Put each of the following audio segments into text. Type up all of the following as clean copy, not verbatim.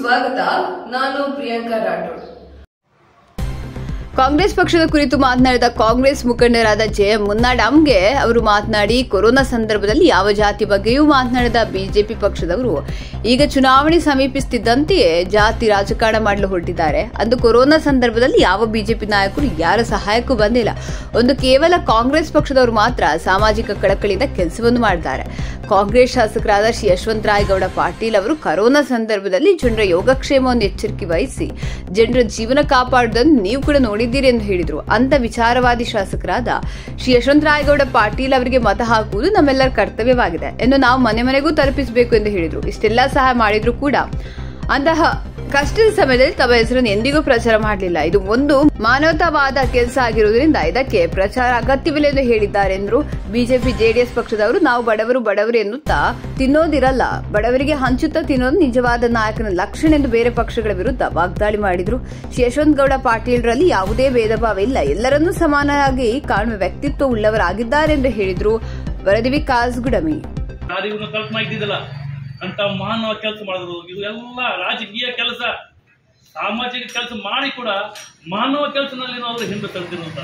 ಸ್ವಾಗತ. ನಾನು ಪ್ರಿಯಾಂಕಾ ರಾಠೋಡ್. ಕಾಂಗ್ರೆಸ್ ಪಕ್ಷದ ಕುರಿತು ಮಾತನಾಡಿದ ಕಾಂಗ್ರೆಸ್ ಮುಖಂಡರಾದ ಜೆ.ಎಂ. ಮುನ್ನಾಡಂಗೆ ಅವರು ಮಾತನಾಡಿ, ಕೊರೋನಾ ಸಂದರ್ಭದಲ್ಲಿ ಯಾವ ಜಾತಿ ಬಗ್ಗೆಯೂ ಮಾತನಾಡಿದ ಬಿಜೆಪಿ ಪಕ್ಷದವರು ಈಗ ಚುನಾವಣೆ ಸಮೀಪಿಸುತ್ತಿದ್ದಂತೆಯೇ ಜಾತಿ ರಾಜಕಾರಣ ಮಾಡಲು ಹೊರಟಿದ್ದಾರೆ. ಅಂದು ಕೊರೋನಾ ಸಂದರ್ಭದಲ್ಲಿ ಯಾವ ಬಿಜೆಪಿ ನಾಯಕರು ಯಾರ ಸಹಾಯಕ್ಕೂ ಬಂದಿಲ್ಲ. ಒಂದು ಕೇವಲ ಕಾಂಗ್ರೆಸ್ ಪಕ್ಷದವರು ಮಾತ್ರ ಸಾಮಾಜಿಕ ಕಳಕಳಿಯಿಂದ ಕೆಲಸವನ್ನು ಮಾಡಿದ್ದಾರೆ. ಕಾಂಗ್ರೆಸ್ ಶಾಸಕರಾದ ಶ್ರೀ ಯಶವಂತರಾಯಗೌಡ ಪಾಟೀಲ್ ಅವರು ಕೊರೋನಾ ಸಂದರ್ಭದಲ್ಲಿ ಜನರ ಯೋಗಕ್ಷೇಮವನ್ನು ಎಚ್ಚರಿಕೆ ವಹಿಸಿ ಜನರ ಜೀವನ ಕಾಪಾಡುವುದನ್ನು ನೀವು ಕೂಡ ನೋಡಿದ್ದೀರಿ ಎಂದು ಹೇಳಿದರು. ಅಂತ ವಿಚಾರವಾದಿ ಶಾಸಕರಾದ ಶ್ರೀ ಯಶವಂತರಾಯಗೌಡ ಪಾಟೀಲ್ ಅವರಿಗೆ ಮತ ಹಾಕುವುದು ನಮ್ಮೆಲ್ಲರ ಕರ್ತವ್ಯವಾಗಿದೆ ಎಂದು ನಾವು ಮನೆ ಮನೆಗೂ ತಲುಪಿಸಬೇಕು ಎಂದು ಹೇಳಿದರು. ಇಷ್ಟೆಲ್ಲ ಸಹಾಯ ಮಾಡಿದ್ರು ಕೂಡ ಅಂತಹ ಕಷ್ಟದ ಸಮಯದಲ್ಲಿ ತಮ್ಮ ಹೆಸರನ್ನು ಎಂದಿಗೂ ಪ್ರಚಾರ ಮಾಡಲಿಲ್ಲ. ಇದು ಒಂದು ಮಾನವತಾವಾದ ಕೆಲಸ ಆಗಿರುವುದರಿಂದ ಇದಕ್ಕೆ ಪ್ರಚಾರ ಅಗತ್ಯವಿಲ್ಲ ಎಂದು ಹೇಳಿದ್ದಾರೆ ಎಂದರು. ಬಿಜೆಪಿ ಜೆಡಿಎಸ್ ಪಕ್ಷದವರು ನಾವು ಬಡವರು ಎನ್ನುತ್ತಾ ತಿನ್ನೋದಿರಲ್ಲ, ಬಡವರಿಗೆ ಹಂಚುತ್ತಾ ತಿನ್ನೋದು ನಿಜವಾದ ನಾಯಕನ ಲಕ್ಷಣ ಎಂದು ಬೇರೆ ಪಕ್ಷಗಳ ವಿರುದ್ಧ ವಾಗ್ದಾಳಿ ಮಾಡಿದರು. ಶ್ರೀ ಯಶವಂತಗೌಡ ಪಾಟೀಲ್ರಲ್ಲಿ ಯಾವುದೇ ಭೇದ ಭಾವ ಇಲ್ಲ, ಎಲ್ಲರನ್ನೂ ಸಮಾನವಾಗಿ ಕಾಣುವ ವ್ಯಕ್ತಿತ್ವ ಉಳ್ಳವರಾಗಿದ್ದಾರೆ ಎಂದು ಹೇಳಿದರು. ವರದಿ ವಿಕಾಸ್ ಗುಡಮಿ. ಅಂತ ಮಾನವ ಕೆಲಸ ಮಾಡಿದ್ರು. ಇದು ಎಲ್ಲ ರಾಜಕೀಯ ಕೆಲಸ, ಸಾಮಾಜಿಕ ಕೆಲಸ ಮಾಡಿ ಕೂಡ ಮಾನವ ಕೆಲಸದಲ್ಲಿ ನಾವು ಹಿಂದೆ ತರ್ತಿರುವಂತ.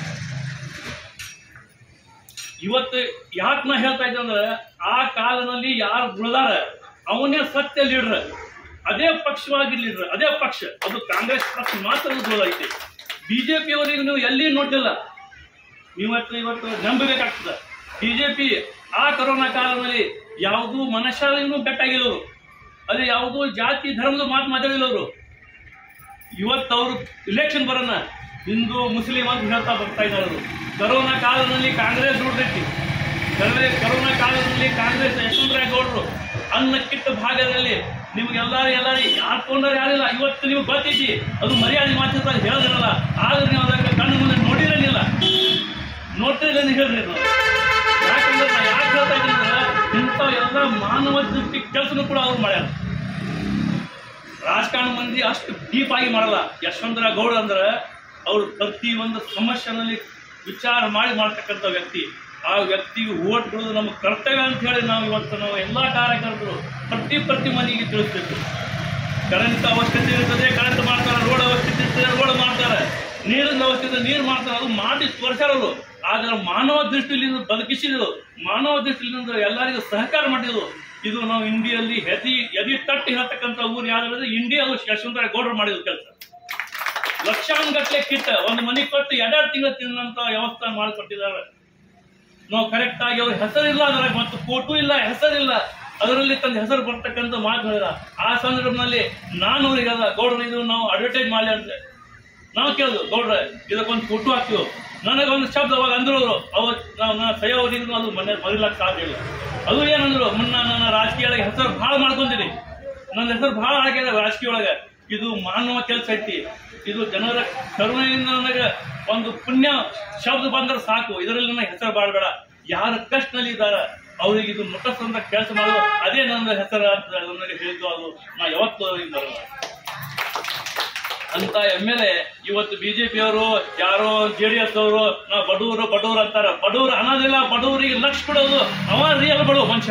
ಇವತ್ತು ಯಾಕೆ ನಾ ಹೇಳ್ತಾ ಇದ್ದೆ ಅಂದ್ರೆ, ಆ ಕಾಲದಲ್ಲಿ ಯಾರು ಉಳಿದಾರ ಅವನೇ ಸತ್ಯ ಲೀಡರ್, ಅದೇ ಪಕ್ಷವಾಗಿ ಲೀಡರ್, ಅದೇ ಪಕ್ಷ, ಅದು ಕಾಂಗ್ರೆಸ್ ಪಕ್ಷ ಮಾತ್ರ ಉಳಿದೈತಿ. ಬಿಜೆಪಿ ಅವರಿಗೆ ನೀವು ಎಲ್ಲಿ ನೋಡಿಲ್ಲ. ಇವತ್ತು ನಂಬಬೇಕಾಗ್ತದೆ. ಬಿಜೆಪಿ ಆ ಕೊರೋನಾ ಕಾಲದಲ್ಲಿ ಯಾವುದೂ ಮನುಷ್ಯನೂ ಬೆಟ್ಟಾಗಿರೋರು, ಅದು ಯಾವುದೂ ಜಾತಿ ಧರ್ಮದ ಮಾತು ಮಾತಾಡಿರೋರು. ಇವತ್ತು ಅವರು ಇಲೆಕ್ಷನ್ ಬರೋಣ ಹಿಂದೂ ಮುಸ್ಲಿಂ ಅಂತ ಹೇಳ್ತಾ ಬರ್ತಾ ಇದ್ದಾರೆ. ಕೊರೋನಾ ಕಾಲದಲ್ಲಿ ಕಾಂಗ್ರೆಸ್ ನೋಡ್ತೈತಿ. ಕೊರೋನಾ ಕಾಲದಲ್ಲಿ ಕಾಂಗ್ರೆಸ್ ಯಶವಂತರಾಯಗೌಡರು ಅನ್ನಕ್ಕಿಟ್ಟ ಭಾಗದಲ್ಲಿ ನಿಮ್ಗೆಲ್ಲಾರು ಯಾರು ಕೊಂಡರು ಯಾರಿಲ್ಲ. ಇವತ್ತು ನೀವು ಗೊತ್ತೈತಿ, ಅದು ಮರ್ಯಾದೆ ಮಾತ್ರ ಹೇಳೋದಿರಲ್ಲ. ಆದ್ರೆ ನೀವು ಅದಕ್ಕೆ ಕಣ್ಣು ಮುಂದೆ ನೋಡಿರಲಿಲ್ಲ, ನೋಡ್ತಿರಲಿಲ್ಲ ಹೇಳ್ರಿ ನಾವು. ಯಾಕಂದ್ರೆ ನಾ ಯಾಕೆ ಹೇಳ್ತಾ ಇದ್ದೀನಿ ಅಂದ್ರೆ, ಇಂಥ ಎಲ್ಲ ಮಾನವ ದೃಷ್ಟಿ ಕೆಲಸನೂ ಕೂಡ ಅವ್ರು ಮಾಡ್ಯಾರ. ರಾಜಕಾರಣ ಮಂದಿ ಅಷ್ಟು ಡೀಪ್ ಆಗಿ ಮಾಡಲ್ಲ. ಯಶವಂತರಾಯಗೌಡ ಅಂದ್ರೆ ಅವರು ಪ್ರತಿ ಒಂದು ಸಮಸ್ಯೆನಲ್ಲಿ ವಿಚಾರ ಮಾಡ್ತಕ್ಕಂಥ ವ್ಯಕ್ತಿ. ಆ ವ್ಯಕ್ತಿಗೆ ಓಟ್ ಬಿಡೋದು ನಮ್ಮ ಕರ್ತವ್ಯ ಅಂತ ಹೇಳಿ ನಾವು ಎಲ್ಲ ಕಾರ್ಯಕರ್ತರು ಪ್ರತಿ ಮನೆಗೆ ತಿಳಿಸ್ಬೇಕು. ಕರೆಂಟ್ ಅವಶ್ಯಕತೆ ಇರ್ತದೆ, ಕರೆಂಟ್ ಮಾಡ್ತಾರೆ. ರೋಡ್ ಅವಶ್ಯಕತೆ ಇರ್ತದೆ, ರೋಡ್ ಮಾಡ್ತಾರೆ. ನೀರಿನ ಅವಶ್ಯಕತೆ ನೀರು ಮಾಡ್ತಾರೆ. ಅದು ಮಾಡಿ ತೋರಿಸ್ಯಾರವರು. ಆದರೆ ಮಾನವ ದೃಷ್ಟಿಯಿಂದ ಬದುಕಿಸಿದ್ರು, ಮಾನವ ದೃಷ್ಟಿಯಿಂದ ಎಲ್ಲರಿಗೂ ಸಹಕಾರ ಮಾಡಿದ್ರು. ಇದು ನಾವು ಇಂಡಿಯಲ್ಲಿ ಎದಿ ತಟ್ಟಿ ಹೇಳ್ತಕ್ಕಂಥ ಊರು ಯಾವ್ದಾದ್ರೆ ಇಂಡಿಯಾ, ಯಶವಂತರಾಯಗೌಡರು ಮಾಡಿದ್ರು ಕೆಲಸ. ಲಕ್ಷಾನುಗಟ್ಟಲೆ ಕಿಟ್ಟ ಒಂದು ಮನೆ ಕೊಟ್ಟು 2 ತಿಂಗಳು ತಿನ್ನಂತ ವ್ಯವಸ್ಥೆ ಮಾಡಿಕೊಟ್ಟಿದ್ದಾರೆ. ನಾವು ಕರೆಕ್ಟ್ ಆಗಿ ಅವ್ರ ಹೆಸರಿಲ್ಲ, ಅದರ ಮತ್ತು ಫೋಟೋ ಇಲ್ಲ, ಹೆಸರಿಲ್ಲ, ಅದರಲ್ಲಿ ತನ್ನ ಹೆಸರು ಬರ್ತಕ್ಕಂಥ ಮಾತು ಹೇಳಿದ. ಆ ಸಂದರ್ಭದಲ್ಲಿ ನಾನು ಅವ್ರಿಗೆ ಗೌಡ್ರ ಇದು ನಾವು ಅಡ್ವರ್ಟೈಸ್ ಮಾಡಲಿ ಅಂತ ನಾವು ಕೇಳಿದ್ವು. ಗೌಡ್ರ ಇದಕ್ಕೊಂದು ಫೋಟೋ ಹಾಕ್ತೀವಿ. ನನಗೊಂದು ಶಬ್ದ ಅವಾಗ ಅಂದ್ರು ಅವತ್ತು ನಾವು ಸಹ್ಯವರಿಗೂ ಅದು ಮರಿಲಕ್ಕೆ ಸಾಧ್ಯ ಇಲ್ಲ. ಅದು ಏನಂದ್ರು, ನನ್ನ ರಾಜಕೀಯ ಒಳಗೆ ಹೆಸರು ಭಾಳ ಮಾಡ್ಕೊಂತೀನಿ, ನನ್ನ ಹೆಸರು ಭಾಳ ಆಗ್ಯದ ರಾಜಕೀಯ ಒಳಗೆ. ಇದು ಮಾನವ ಕೆಲಸ ಐತಿ. ಇದು ಜನರ ಕರುಣೆಯಿಂದ ನನಗೆ ಒಂದು ಪುಣ್ಯ ಶಬ್ದ ಬಂದ್ರೆ ಸಾಕು, ಇದರಲ್ಲಿ ನನ್ನ ಹೆಸರು ಬಾಳ್ಬೇಡ. ಯಾರ ಕಷ್ಟದಲ್ಲಿ ಇದ್ದಾರೆ ಅವ್ರಿಗೆ ಇದು ಮುಟ್ಟಿಸಂತ ಕೆಲಸ ಮಾಡೋದು, ಅದೇ ನನ್ನ ಹೆಸರು ಅಂತ ನನಗೆ ಹೇಳಿದ್ದು. ಅದು ನಾ ಯಾವತ್ತು ಬರಲ್ಲ ಅಂತ ಎಮ್ಮೆಲೆ. ಇವತ್ತು ಬಿಜೆಪಿ ಅವರು ಯಾರೋ JDS ಅವರು ನಾ ಬಡವರು ಅಂತಾರ. ಬಡವರು ಅನ್ನೋದಿಲ್ಲ, ಬಡವರಿಗೆ ಲಕ್ಷ ಕೊಡೋದು ಅವ ರಿಯಲ್ ಬಡವ ಮನುಷ್ಯ.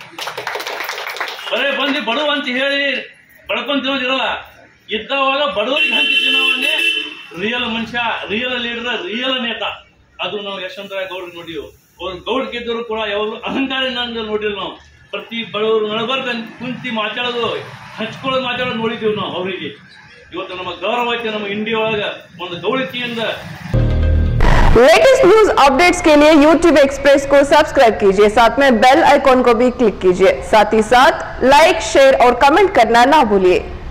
ಬರೇ ಬಂದು ಬಡವ ಅಂತ ಹೇಳಿ ಬಡ್ಕೊಂಡ್ ತಿನ್ನೋದಿರಲ್ಲ. ಇದ್ದವಾಗ ಬಡವರಿಗೆ ಹಂಚಿ ತಿನ್ನೋವನ್ನೇ ರಿಯಲ್ ಮನುಷ್ಯ, ರಿಯಲ್ ಲೀಡರ್, ರಿಯಲ್ ನೇತಾ. ಅದು ನಾವು ಯಶವಂತರಾಯಗೌಡರು ನೋಡಿವು. ಅವ್ರು ಗೌಡ್ ಗೆದ್ದರು ಕೂಡ ಯಾವಾಗಲೂ ಅಹಂಕಾರ ನೋಡಿಲ್ಲ. ನಾವು ಪ್ರತಿ ಬಡವರು ನಡಬರ್ಕ ಕುಂತಿ ಮಾತಾಡೋದು, ಹಂಚ್ಕೊಳ್ಳೋದು, ಮಾತಾಡೋದು ನೋಡಿದ್ದೀವಿ ನಾವು ಅವರಿಗೆ. ಇವತ್ತು ನಮ್ಮ ಗೌರವ ಐತೆ ನಮ್ಮ ಇಂಡಿಯಾ ಒಳಗ ಒಂದು ಗೌರವತೆಯಿಂದ. लेटेस्ट न्यूज अपडेट्स के लिए YouTube एक्सप्रेस को सब्सक्राइब कीजिए, साथ में बेल आइकॉन को भी क्लिक कीजिए। साथ ही साथ लाइक, शेयर और कमेंट करना ना भूलिए।